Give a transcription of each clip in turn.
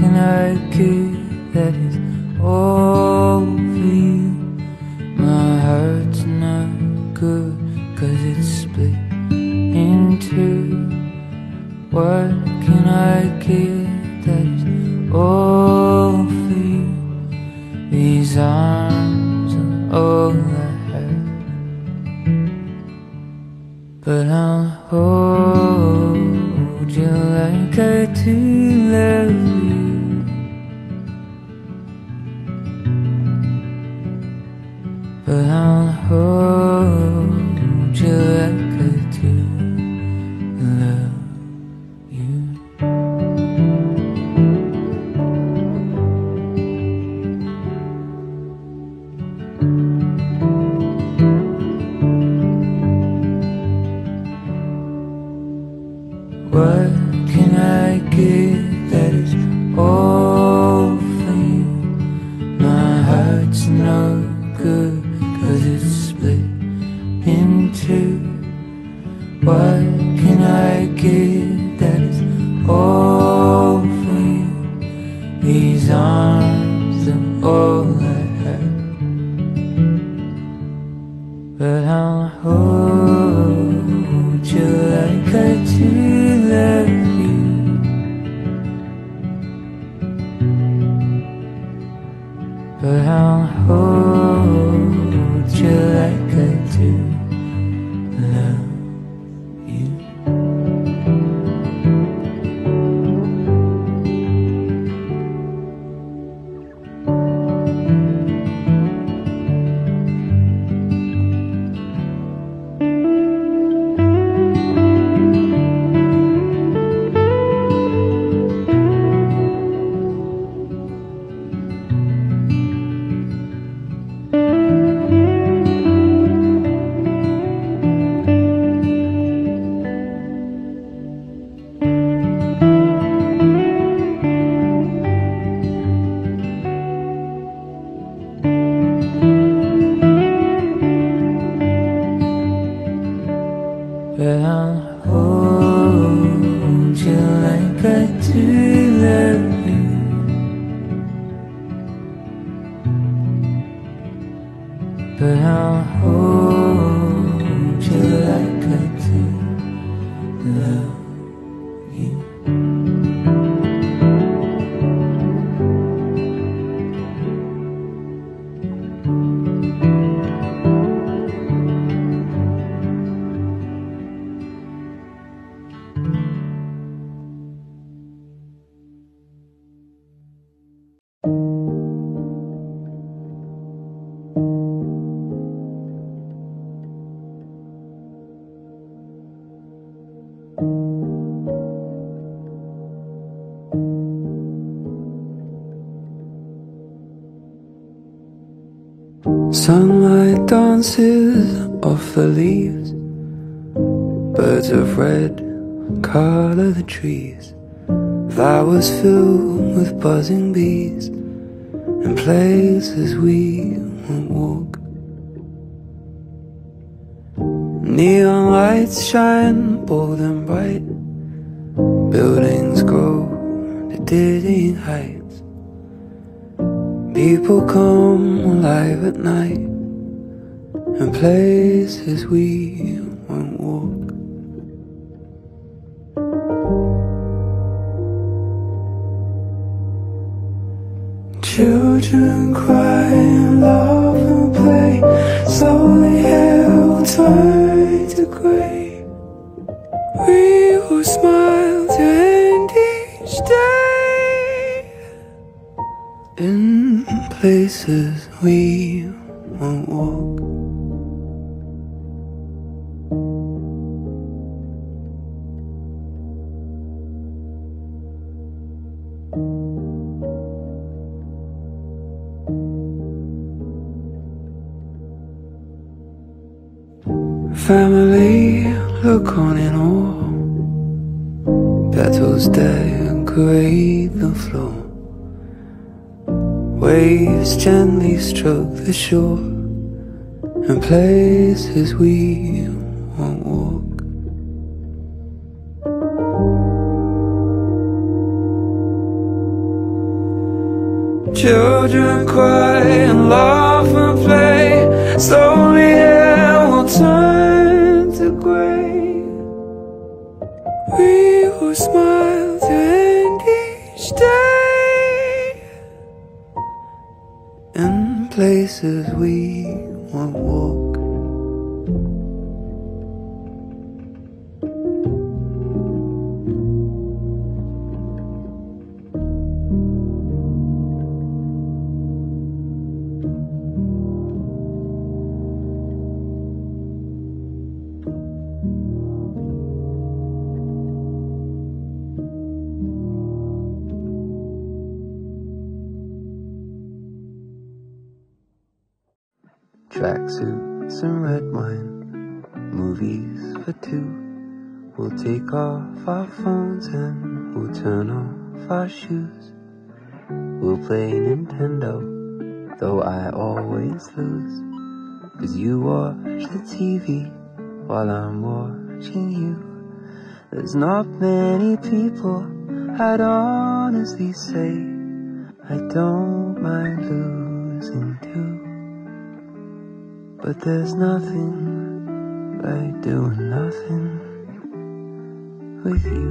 can I get that is all for you? My heart's not good, 'cause it's split in two. What can I get that is all for you? These arms are all I have, but I'll hold you like I do love you. But I'll hold you like I do love you. What can I get that is all for you? My heart's no good, 'cause it's split in two. What can I get that is all for you? These arms are all I have, but I'll hold you like I do love you. But I'll hold you like I do love you. But I'll hold you like I do love you. But I'll hold you like I do love you. Sunlight dances off the leaves, birds of red color the trees, flowers filled with buzzing bees, and places we won't walk. Neon lights shine bold and bright, buildings grow to dizzying heights. People come alive at night, and places we won't walk. Children cry and laugh and play, slowly hell turn to grey. We will smile to end each day in places we won't walk. Family look on in awe, petals decorate the floor. Waves gently stroke the shore, and places we won't walk. Children cry and laugh and play. Slowly hair will turn to grey. We will smile to end each day in places we won't walk. Tracksuits and red wine, movies for two. We'll take off our phones and we'll turn off our shoes. We'll play Nintendo, though I always lose. 'Cause you watch the TV while I'm watching you. There's not many people I'd honestly say I don't mind losing to. But there's nothing like doing nothing with you.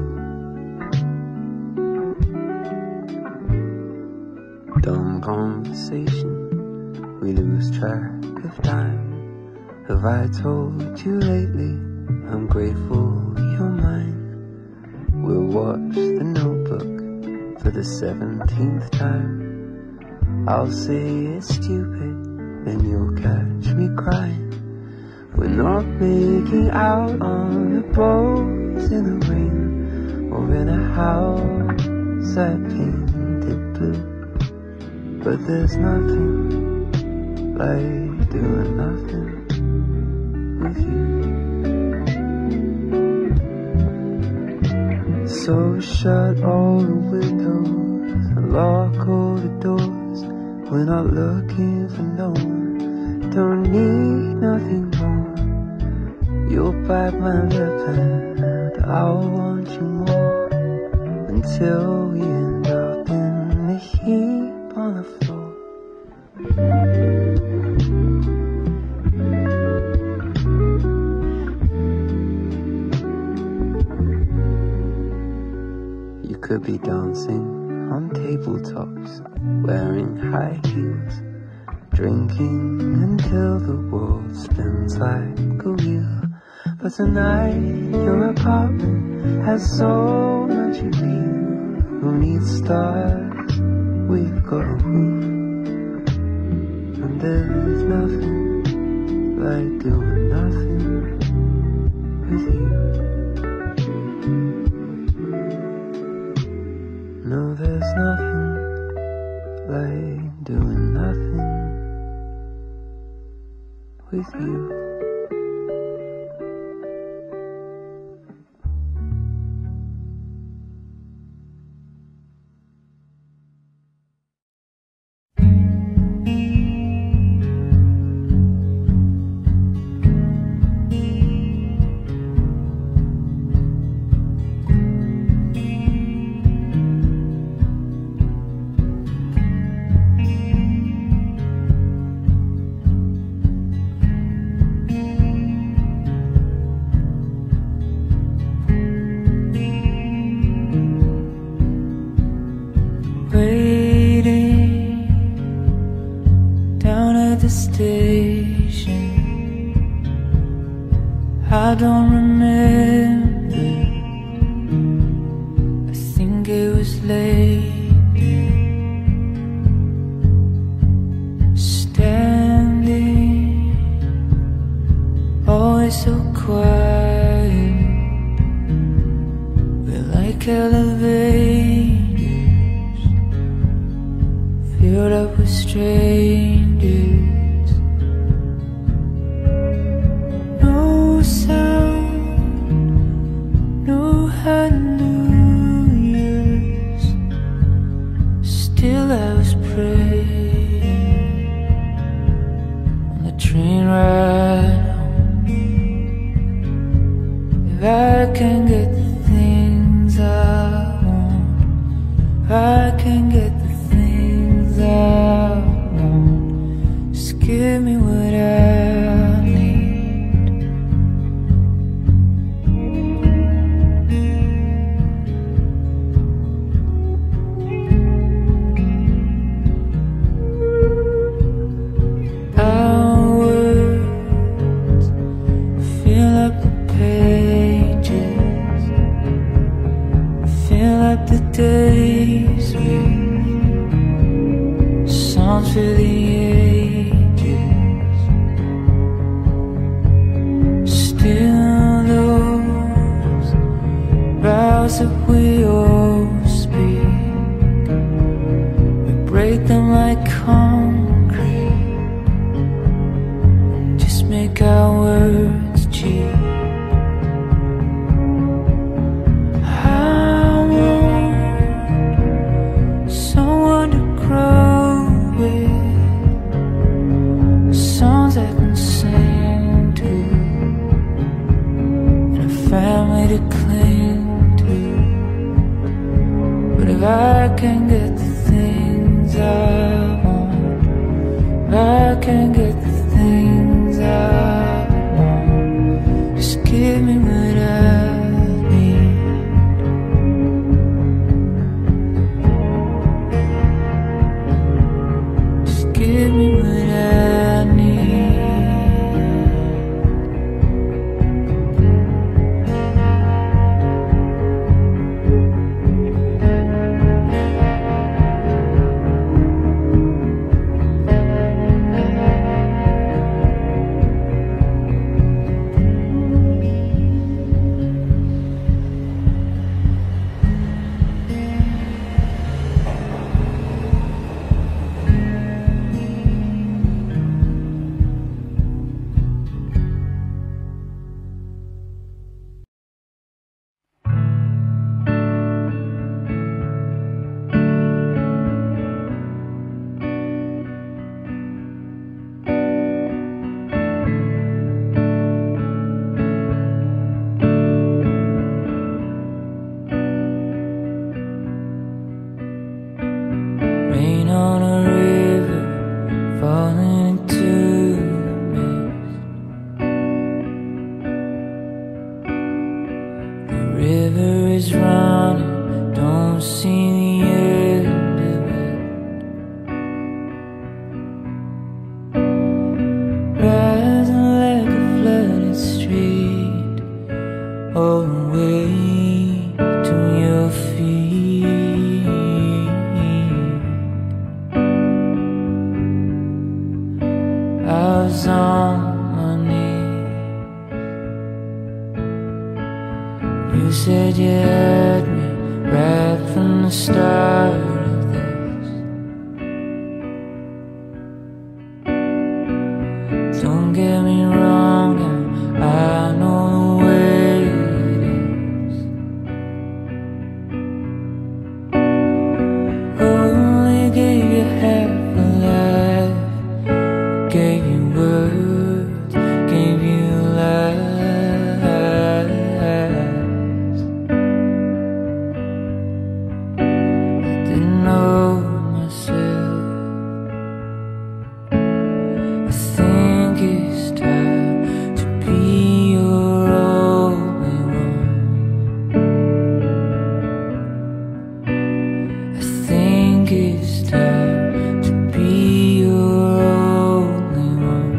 Dumb conversation, we lose track of time. Have I told you lately I'm grateful you're mine? We'll watch The Notebook for the 17th time. I'll say it's stupid and you'll catch me crying. We're not making out on the boats in the rain, or in a house I painted blue. But there's nothing like doing nothing with you. So shut all the windows and lock all the doors. We're not looking for no one, don't need nothing more. You'll bite my lip and I'll want you more, until we end up in a heap on the floor. You could be dancing on tabletops, wearing high heels, drinking until the world spins like a wheel. But tonight your apartment has so much appeal. Who needs stars? We've got a roof. And there's nothing like doing nothing with you. No, there's nothing like doing nothing with you. The station, I don't remember. I think it was late. Standing, always so quiet. We're like elevators filled up with strangers. Hallelujahs, still I was praying on the train ride home. If I can get the things I want, if I can get the things things I want. Just give me what I need. Our words fill up the pages, fill up the days with songs for the ages. Still those vows that we all speak, we break them like concrete, just make our words cheap. Family to cling to, but if I can get the things I want, if I can get the things I want, just give me what I need. Just give me what I need. Rain on a river, falling into the mist. The river is running, don't see the end of it. Rising like a flooded street, all the way to your feet. I was on my knees. You said you had me right from the start of this. Don't get me wrong, I know the way it is. Only gave you half a life, gave you words, gave you lies. I didn't know myself. I think it's time to be your only one. I think it's time to be your only one.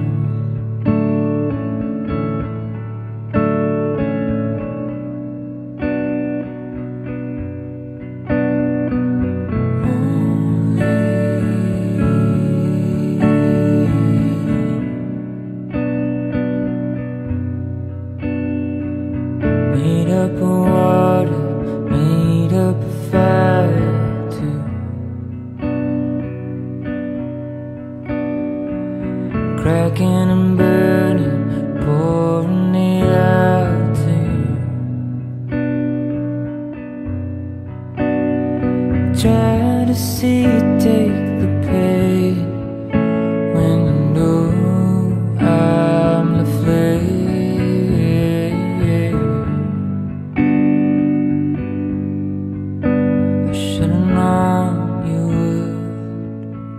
Made up of water, made up of fire too. Cracking and burning, pouring it out to you. Try to see you take the pain when you know I'm the flame. I should've known you would.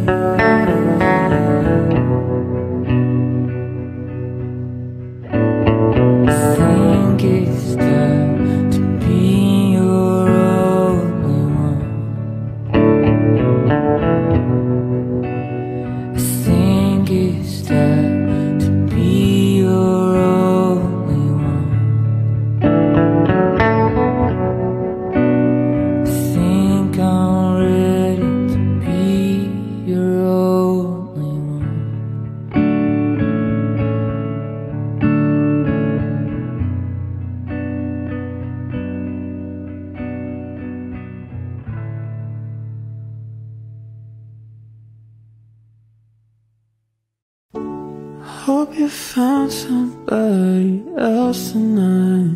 Hope you found somebody else tonight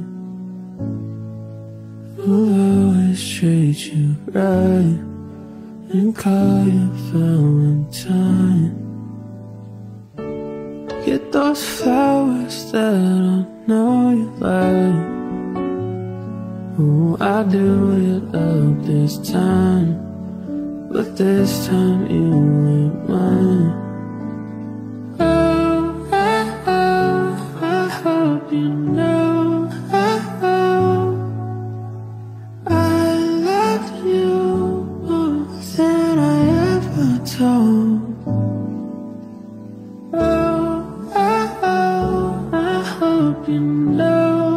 who'll always treat you right and call you Valentine. Get those flowers that I know you like. Oh, I do it up this time, but this time you ain't mine. You know I loved you more than I ever told. I hope you know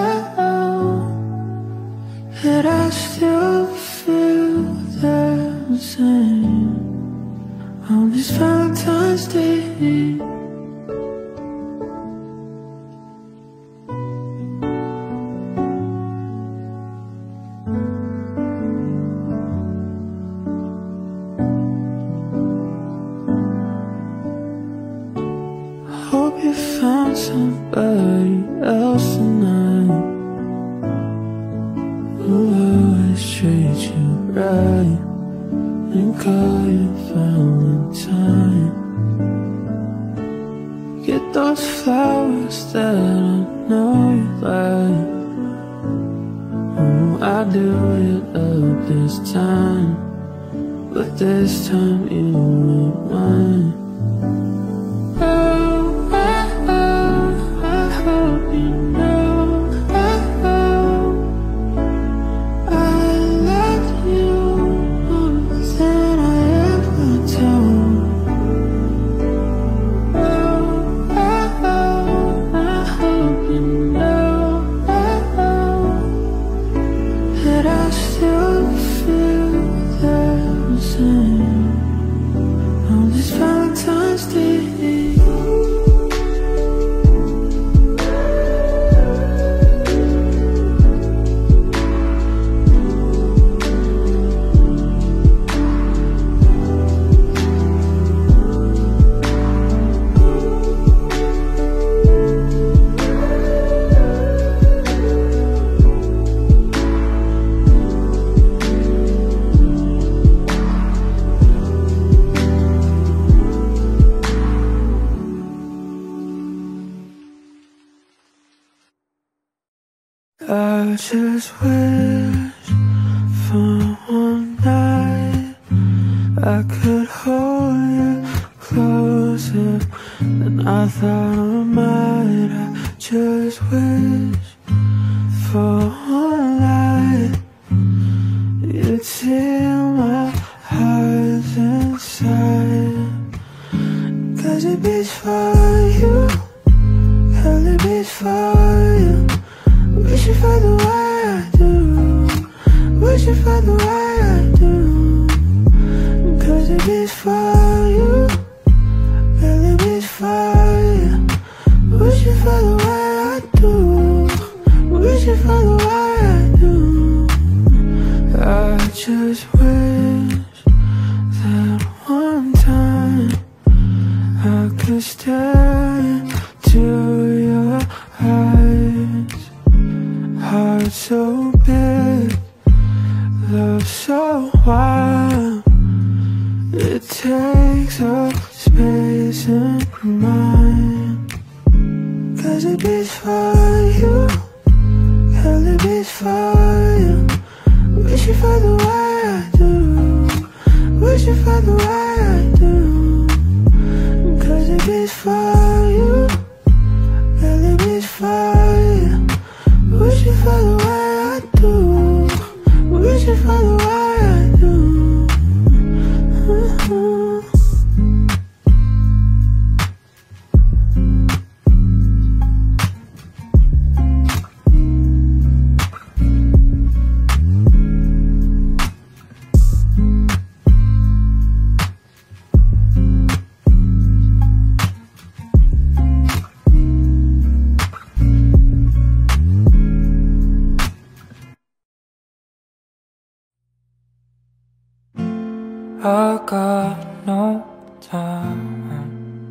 that I still feel the same on this Valentine's Day. Hope you found somebody else tonight who'll always treat you right and call you Valentine. Get those flowers that I know you like. Oh, I do it up this time, but this time you ain't mine. I just wish for one night I could hold you closer than I thought I might. I just wish for one light you'd see my heart inside. 'Cause it beats for you, girl, it beats for you. Wish you felt the way I do, wish you felt the way I do. 'Cause it beats for you, girl, it beats for you. Wish you felt the way I do, wish you felt the way I do. I just wish that one time I could stare into your eyes. Heart so big, love so wild. It takes up space in mine. 'Cause it beats for you, girl, it beats for you. Wish you felt the way I do, wish wishing for the way I do, 'cause it beats for you, really beats for you. Wishing for the way I do, wishing for the way I do. I got no time,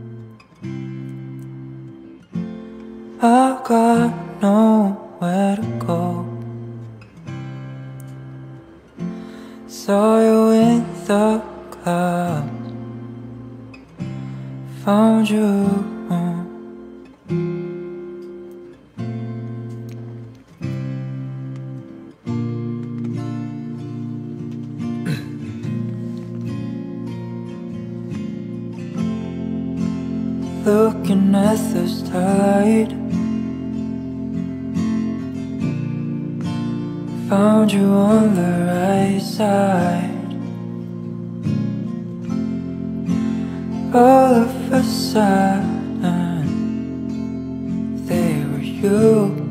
I got nowhere to go. Saw you in the club, found you. Looking at the tide, found you on the right side. All of a sudden, there were you.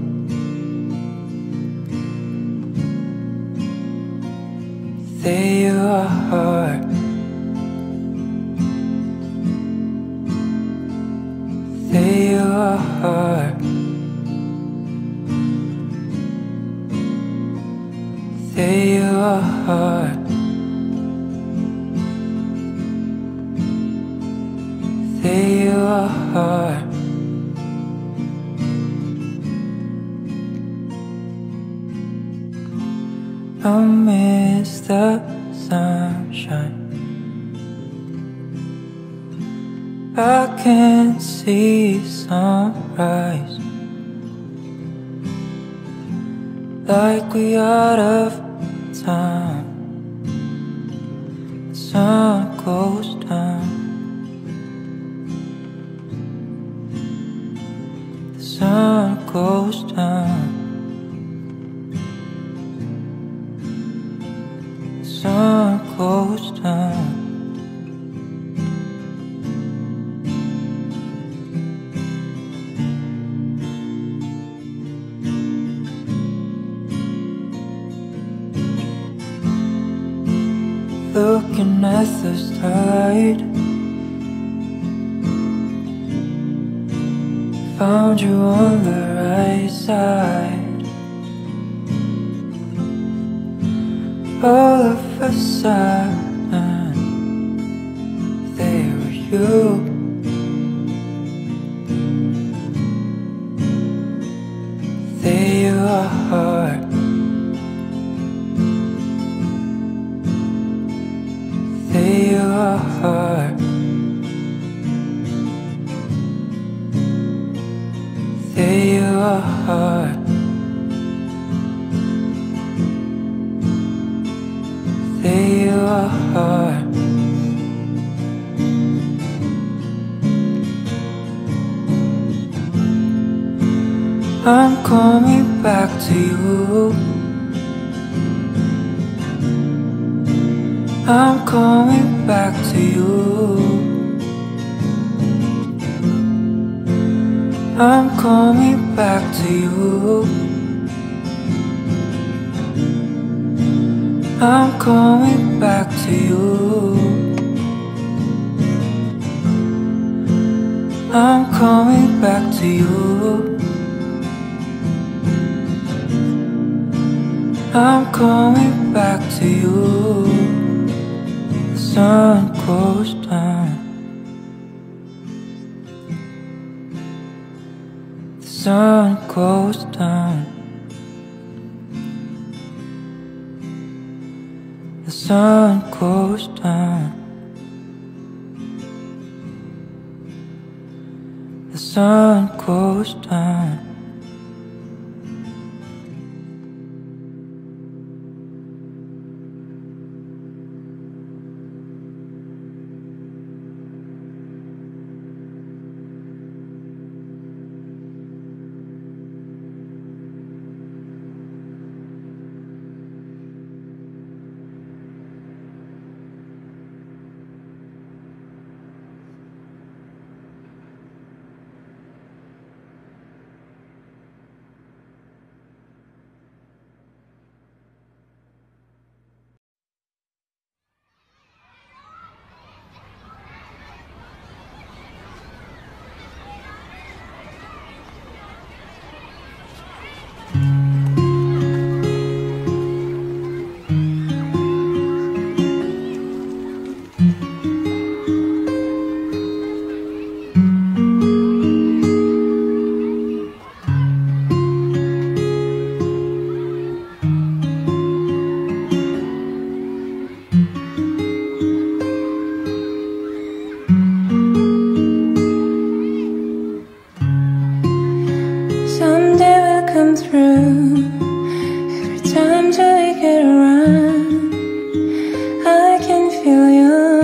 There you are. There you are. There you are. There you are. I miss the sunshine, I can't see sunrise, like we out of time. The sun goes down, the sun goes down, the sun goes down. Looking at the tide, found you on the right side. All of a sudden, there were you. There you are. There you are. There you are. There you are. I'm coming back to you, I'm coming back to you, I'm coming back to you, I'm coming back to you, I'm coming back to you, I'm coming back to you. The sun goes down, the sun goes down, the sun goes down, the sun goes down.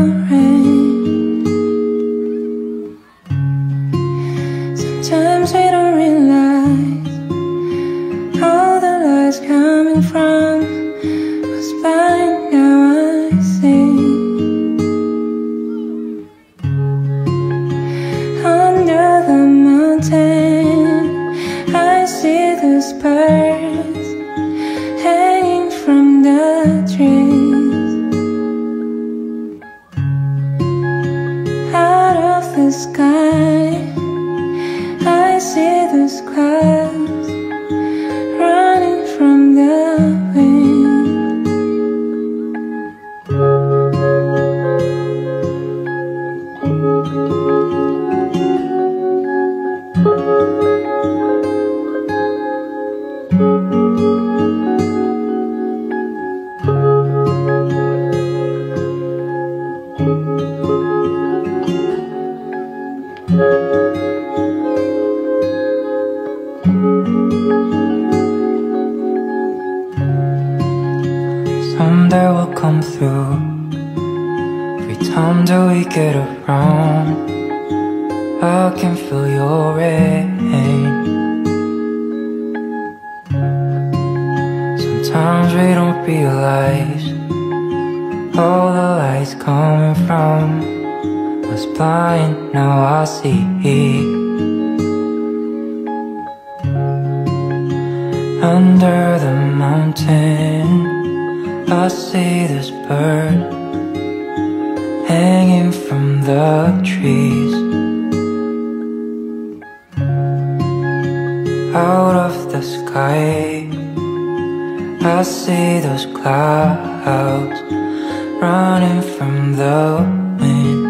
rain. Sometimes we don't realize all the lies coming from was blind. Now I see under the mountain, I see those birds hanging from the trees. Out of the sky, I see those clouds running from the wind. Someday we'll come through. Every time that we get around, I can feel your rain. Sometimes we don't realize all the lights coming from was blind. Now I see. Under the mountain, I see this bird hanging from the trees. Out of the sky, I see those clouds running from the wind.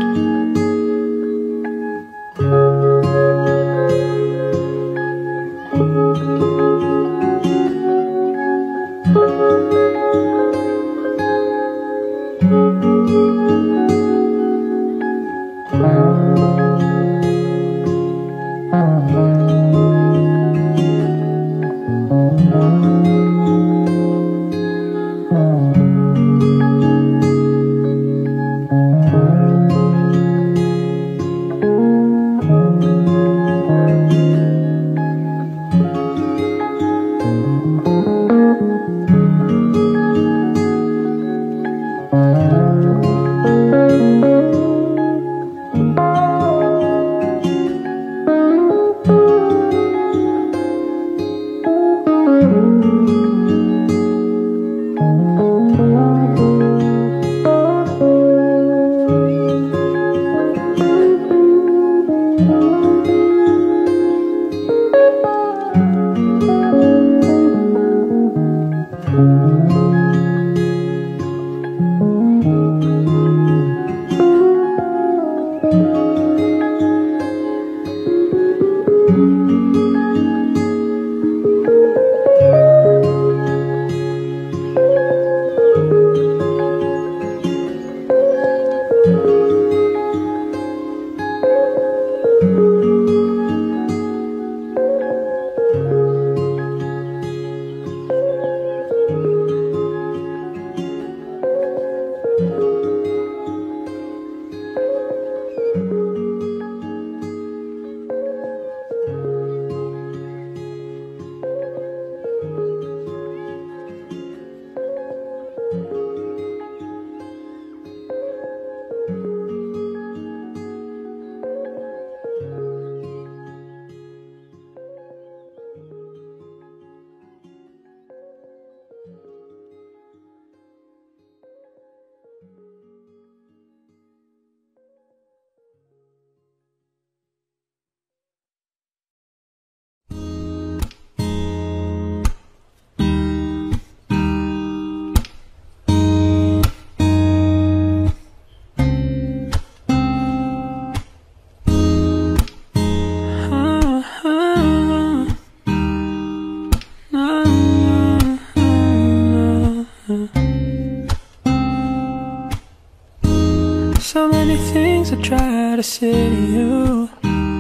So many things I try to say to you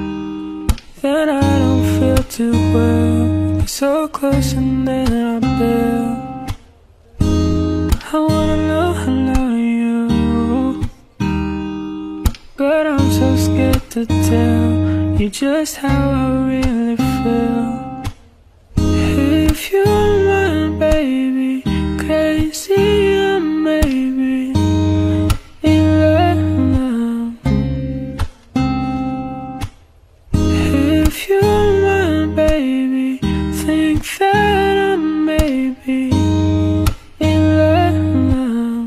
that I don't feel too well. You're so close and then I bail. I wanna know you. I'm so scared to tell you just how I really feel. If you're mine, baby, crazy or maybe in love. If you're mine, baby, think that I may be in love.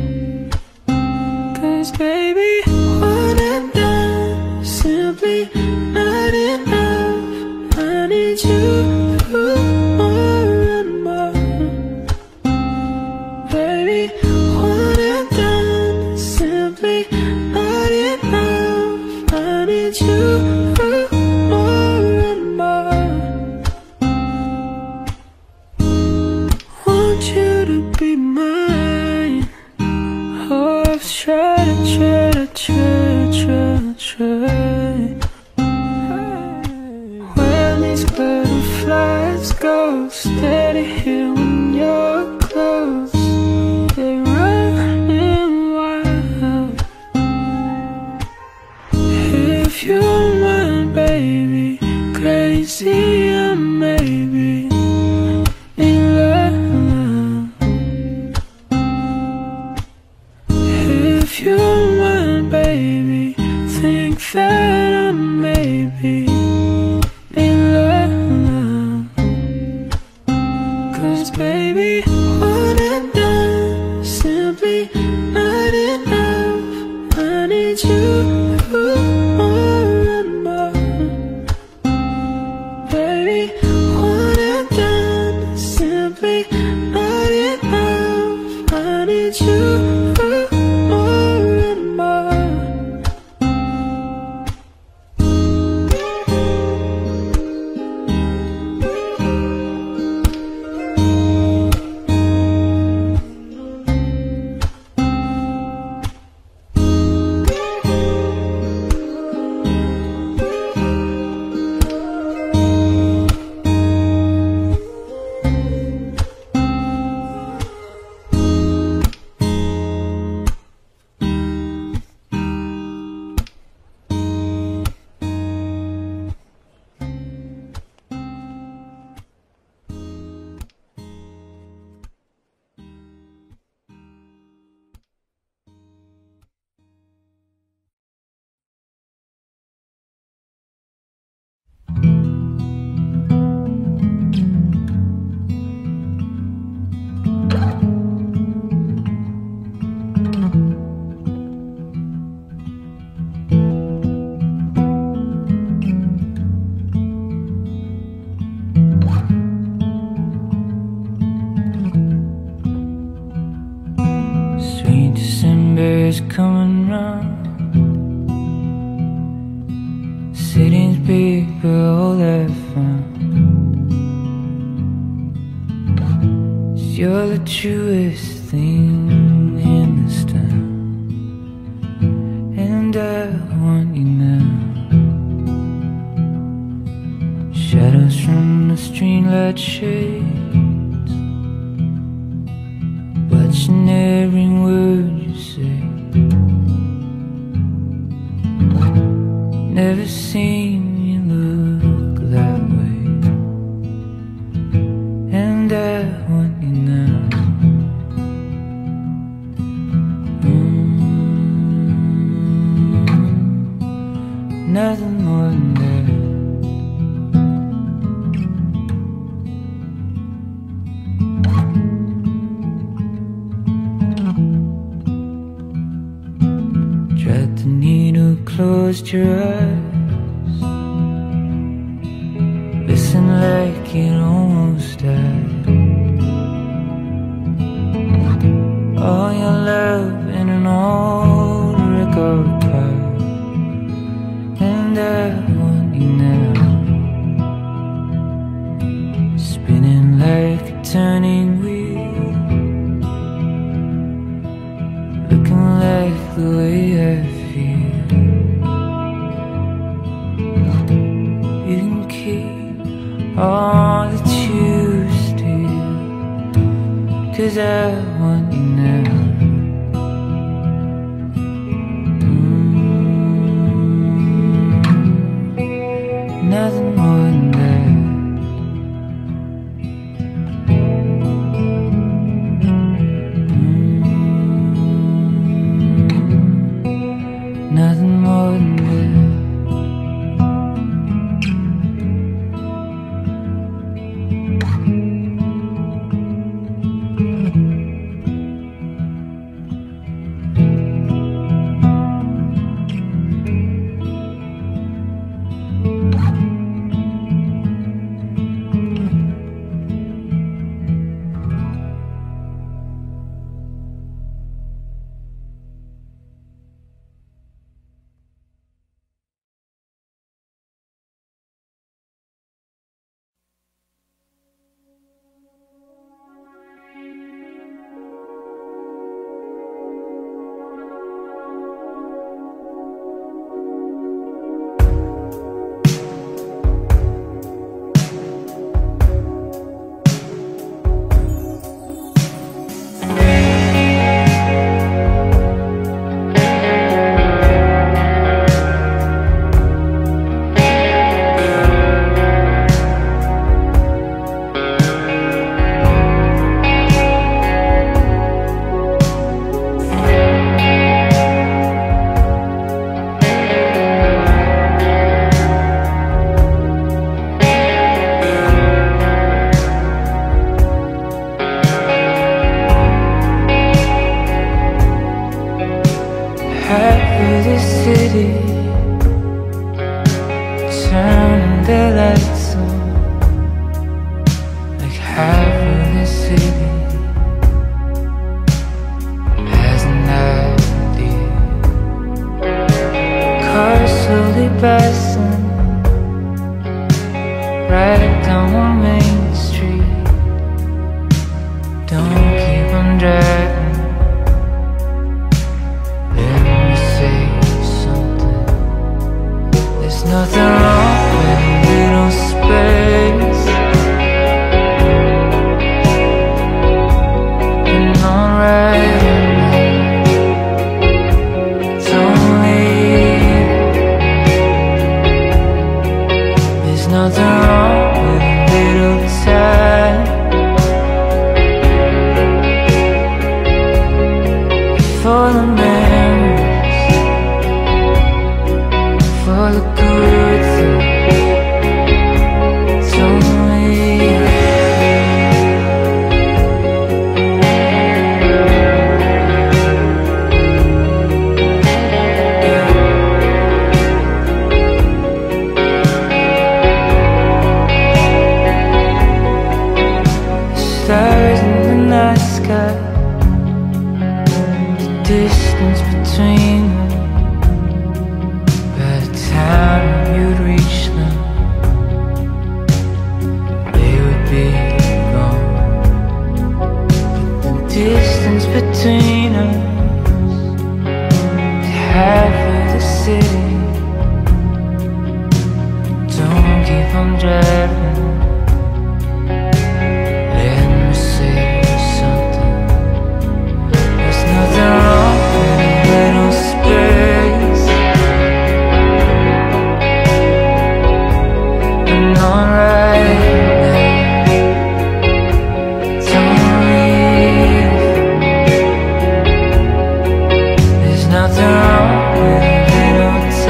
'Cause baby, what I've done is simply not enough. I need you more and more. Baby, what I've done is simply not enough. I need you more and more. Want you to be mine. Oh, I've tried. When these butterflies go steady here when you're close, they run wild. If you're mine, baby, crazy or maybe in love. If you're mine, baby, think that I may be in love. 'Cause baby, what I've done is simply not enough. I need you more and more. Baby, what I've done is simply not enough. I need you more and more. December's coming round. City's big, but all that fun. You're the truest thing in this town, and I want you now. Shadows from the streetlight shades, watching every word you say. Never seen you look that way, and I want you now. Nothing more than that. Tried the needle, closed your eyes, listen like it almost died. All your love in an old record pile, and I want you now. Spinning like a turning wheel, looking like the way I feel. You can keep all that you steal, 'cause I want you now. nothing more than this. Nothing wrong with a little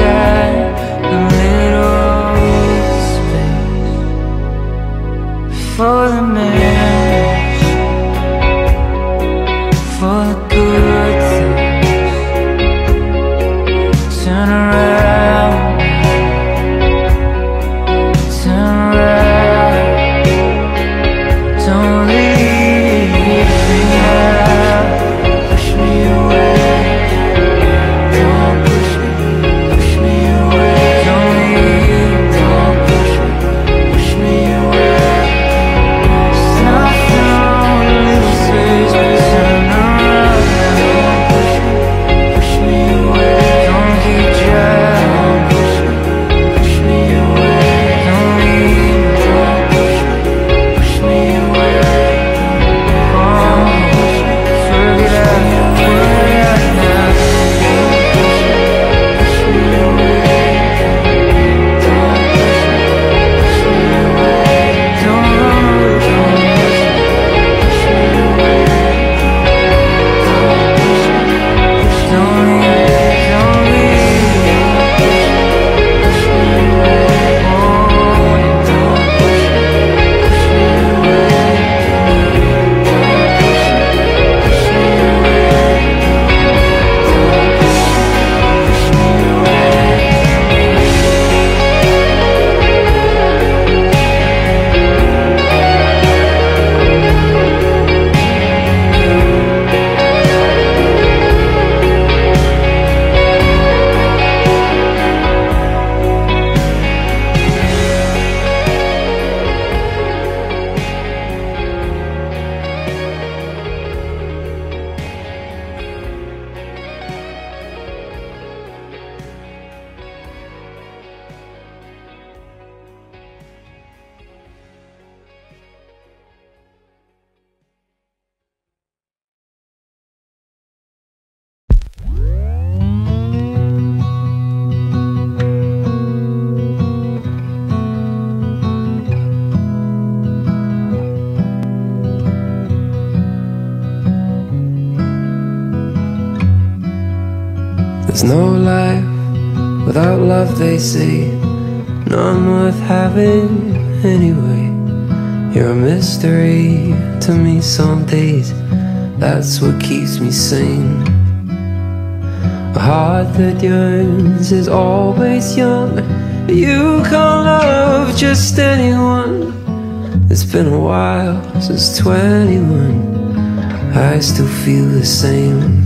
There's no life without love, they say, none worth having anyway. You're a mystery to me some days, that's what keeps me sane. A heart that yearns is always young. You can't love just anyone. It's been a while since 21, I still feel the same.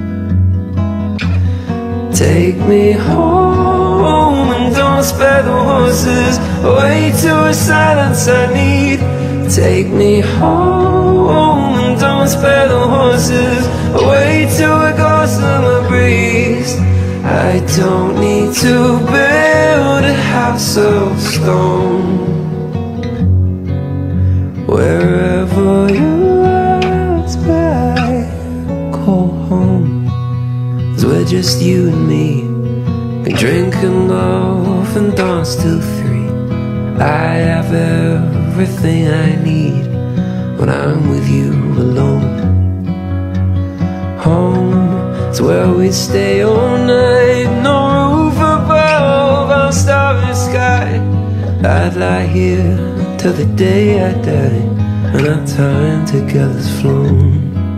Take me home and don't spare the horses, away to a silence I need. Take me home and don't spare the horses, away to a gossamer breeze. I don't need to build a house of stone. Wherever you are is where I call home. 'Cause we're just you and me, can drink and love and dance till 3. I have everything I need when I'm with you alone. Home is where we stay all night, no roof above our starry sky. I'd lie here till the day I die, and our time together's flown.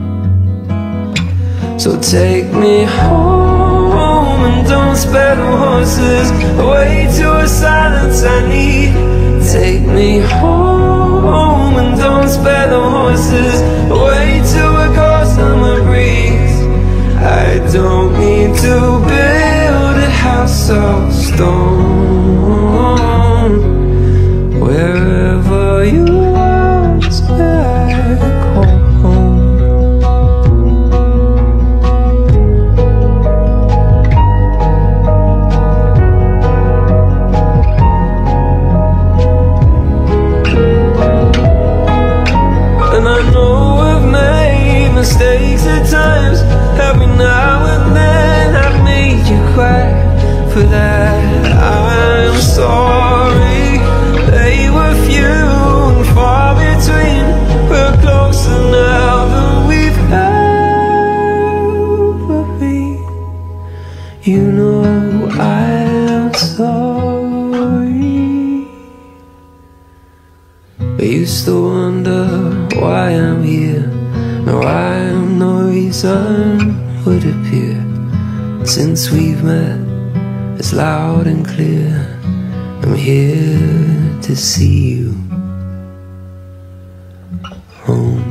So take me home and don't spare the horses, away to a silence I need. Take me home and don't spare the horses, away to a gossamer breeze. I don't need to build a house of stone. Wherever you are is where I call home. And I know I've made mistakes at times, every now and then I've made you cry. For that I'm sorry. They were few and far between, we're closer now than we've ever been. You know I'm sorry. I used to wonder why I'm here, now I'm no reason would appear. Since we've met, it's loud and clear, I'm here to see you home.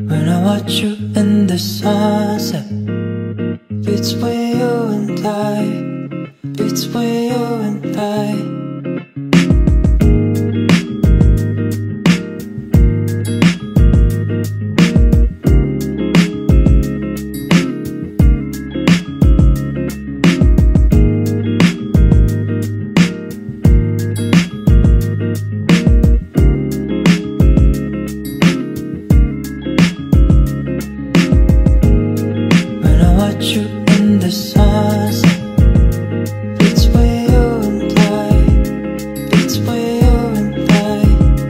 When I watch you in the sunset, between you and I, between you and I. You in the sunset, between you and I, between you and I.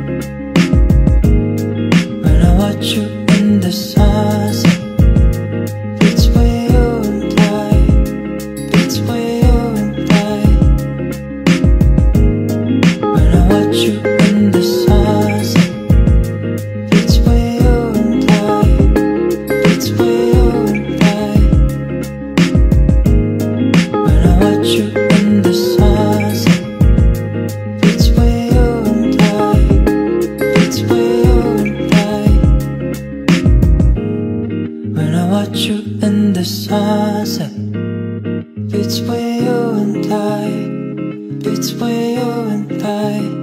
When I watch you in the sunset, between you and I, between you and I. When I watch you in the sunset, between you and I, between you and I. You in the sunset, between you and I, between you and I. When I watch you in the sunset, between you and I, between you and I.